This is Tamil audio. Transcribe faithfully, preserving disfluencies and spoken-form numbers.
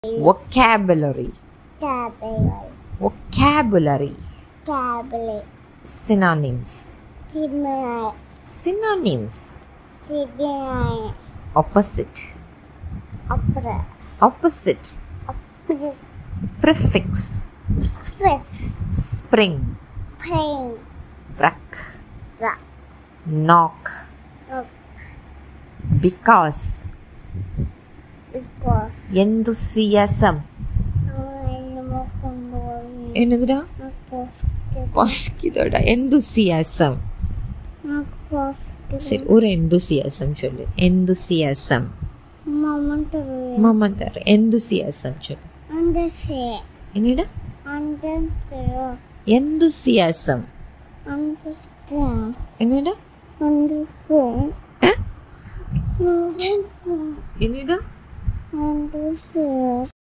Vocabulary. Vocabulary. Vocabulary. Vocabulary. Synonyms. Similar. Synonyms. Similar. Opposite. Opera. Opposite. Opposite. Prefix. Swift. Spring. Plain. Wreck. Rock. Knock. Rock. Because. Because. Enthusiasm. என்னதுடா பாஸ்கிதோடா enthusiasm சரி ஒரு enthusiasm சொல்லு enthusiasm momentary enthusiasm சொல்லு என்னடா enthusiasm என்னடா என்னடா